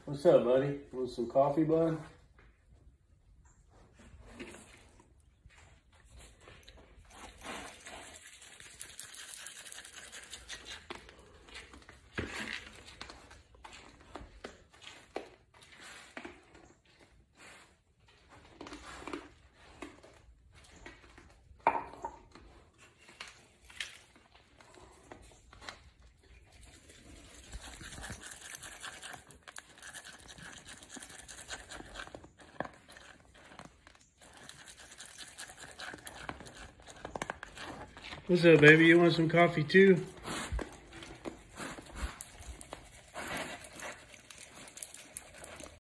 What's up, buddy? Want some coffee, bud? What's up, baby? You want some coffee too?